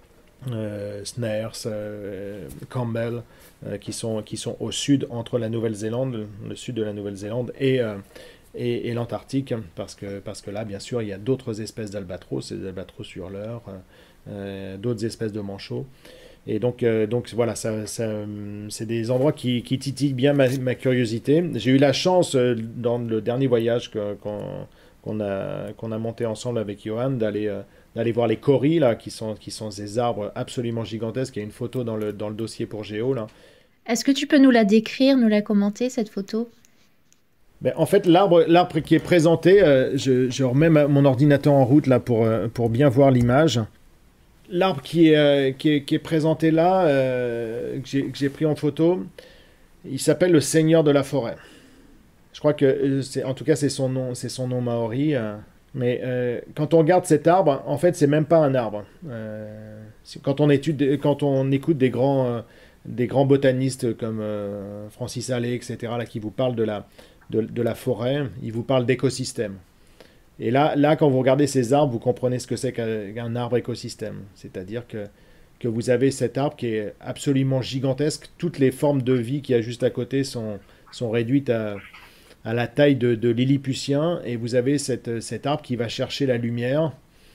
euh, Snares, euh, Campbell, euh, qui, sont, qui sont au sud, entre la Nouvelle-Zélande, le sud de la Nouvelle-Zélande, et, euh, et, et l'Antarctique, parce que, parce que là, bien sûr, il y a d'autres espèces d'albatros, des albatros hurleurs, euh, d'autres espèces de manchots. Et donc, euh, donc voilà, ça, ça, c'est des endroits qui, qui titillent bien ma, ma curiosité. J'ai eu la chance, euh, dans le dernier voyage que, qu'on, qu'on, a, qu'on a monté ensemble avec Johan, d'aller... Euh, d'aller voir les kauris, là, qui sont, qui sont ces arbres absolument gigantesques. Il y a une photo dans le, dans le dossier pour Géo, là. Est-ce que tu peux nous la décrire, nous la commenter, cette photo ? Ben, en fait, l'arbre, l'arbre qui est présenté, euh, je, je remets ma, mon ordinateur en route là pour, euh, pour bien voir l'image. L'arbre qui est, euh, qui est, qui est présenté là, euh, que, j'ai, que j'ai pris en photo, il s'appelle le Seigneur de la forêt. Je crois que, c'est, en tout cas, c'est son nom, c'est son nom maori. Euh, mais euh, quand on regarde cet arbre, en fait, c'est même pas un arbre. Euh, quand, on étude, quand on écoute des grands, euh, des grands botanistes comme euh, Francis Allais, et cetera, là, qui vous parlent de la, de, de la forêt, ils vous parlent d'écosystème. Et là, là, quand vous regardez ces arbres, vous comprenez ce que c'est qu'un arbre écosystème. C'est-à-dire que, que vous avez cet arbre qui est absolument gigantesque. Toutes les formes de vie qu'il y a juste à côté sont, sont réduites à, à la taille de, de lilliputien. Et vous avez cette, cet arbre qui va chercher la lumière,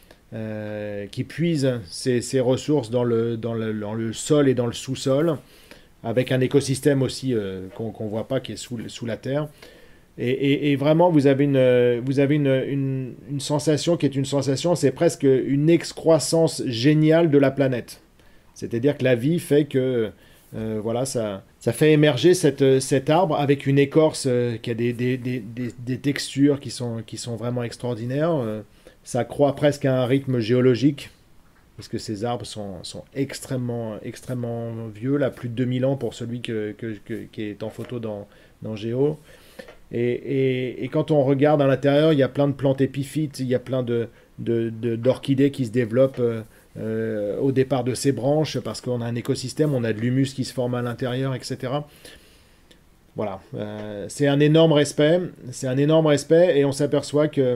euh, qui puise ses, ses ressources dans le, dans, le, dans le sol et dans le sous-sol, avec un écosystème aussi euh, qu'on qu'on ne voit pas, qui est sous, sous la terre. Et, et, et vraiment, vous avez, une, vous avez une, une, une sensation qui est une sensation, c'est presque une excroissance géniale de la planète. C'est-à-dire que la vie fait que, euh, voilà, ça, ça fait émerger cette, cet arbre avec une écorce euh, qui a des, des, des, des, des textures qui sont, qui sont vraiment extraordinaires. Euh, ça croît presque à un rythme géologique, parce que ces arbres sont, sont extrêmement, extrêmement vieux, là, plus de deux mille ans pour celui que, que, que, qui est en photo dans, dans Géo. Et, et, et quand on regarde à l'intérieur, il y a plein de plantes épiphytes, il y a plein de, de, de, d'orchidées qui se développent euh, euh, au départ de ces branches, parce qu'on a un écosystème, on a de l'humus qui se forme à l'intérieur, et cetera. Voilà, euh, c'est un énorme respect, c'est un énorme respect, et on s'aperçoit que,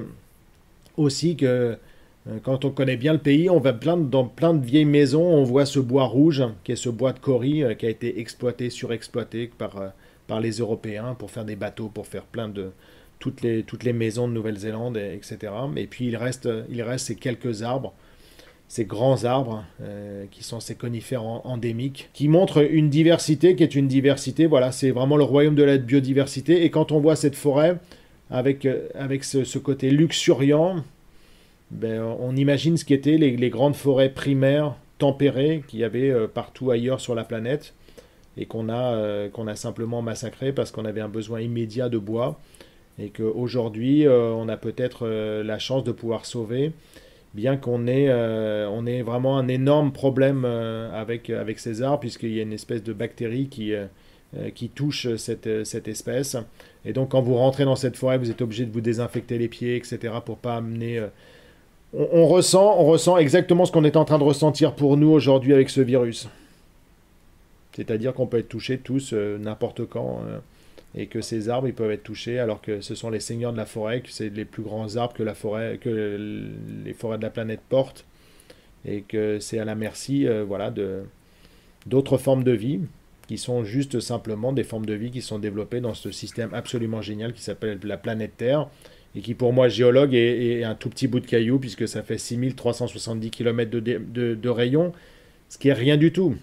aussi que euh, quand on connaît bien le pays, on va plein de, dans plein de vieilles maisons, on voit ce bois rouge, qui est ce bois de Kauri, euh, qui a été exploité, surexploité par... Euh, par les Européens pour faire des bateaux, pour faire plein de toutes les, toutes les maisons de Nouvelle-Zélande, et, etc. Et puis il reste, il reste ces quelques arbres, ces grands arbres euh, qui sont ces conifères en, endémiques, qui montrent une diversité qui est une diversité, voilà, c'est vraiment le royaume de la biodiversité. Et quand on voit cette forêt avec, avec ce, ce côté luxuriant, ben, on imagine ce qu'étaient les, les grandes forêts primaires tempérées qu'il y avait euh, partout ailleurs sur la planète, et qu'on a, euh, qu'on a simplement massacré parce qu'on avait un besoin immédiat de bois, et qu'aujourd'hui, euh, on a peut-être euh, la chance de pouvoir sauver, bien qu'on ait, euh, on ait vraiment un énorme problème euh, avec, avec ces arbres, puisqu'il y a une espèce de bactérie qui, euh, qui touche cette, cette espèce. Et donc, quand vous rentrez dans cette forêt, vous êtes obligé de vous désinfecter les pieds, et cetera, pour pas amener... Euh, on, on, ressent, on ressent exactement ce qu'on est en train de ressentir pour nous aujourd'hui avec ce virus. C'est-à-dire qu'on peut être touché tous euh, n'importe quand, euh, et que ces arbres ils peuvent être touchés, alors que ce sont les seigneurs de la forêt, que c'est les plus grands arbres que, la forêt, que les forêts de la planète portent, et que c'est à la merci euh, voilà, de, d'autres formes de vie, qui sont juste simplement des formes de vie qui sont développées dans ce système absolument génial qui s'appelle la planète Terre, et qui pour moi, géologue, est, est un tout petit bout de caillou, puisque ça fait six mille trois cent soixante-dix kilomètres de, de, de rayon, ce qui est rien du tout.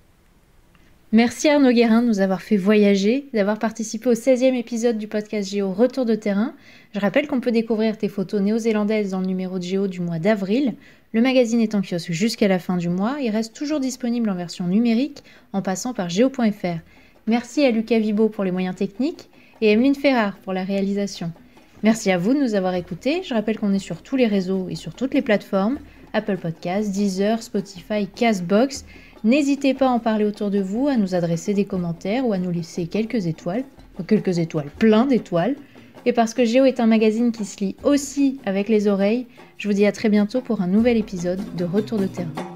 Merci Arnaud Guérin de nous avoir fait voyager, d'avoir participé au seizième épisode du podcast Géo Retour de terrain. Je rappelle qu'on peut découvrir tes photos néo-zélandaises dans le numéro de Géo du mois d'avril. Le magazine est en kiosque jusqu'à la fin du mois. Il reste toujours disponible en version numérique en passant par géo point f r. Merci à Lucas Vibo pour les moyens techniques et Emeline Ferrard pour la réalisation. Merci à vous de nous avoir écoutés. Je rappelle qu'on est sur tous les réseaux et sur toutes les plateformes. Apple Podcasts, Deezer, Spotify, Castbox. N'hésitez pas à en parler autour de vous, à nous adresser des commentaires ou à nous laisser quelques étoiles, quelques étoiles, plein d'étoiles. Et parce que Géo est un magazine qui se lit aussi avec les oreilles, je vous dis à très bientôt pour un nouvel épisode de Retour de terrain.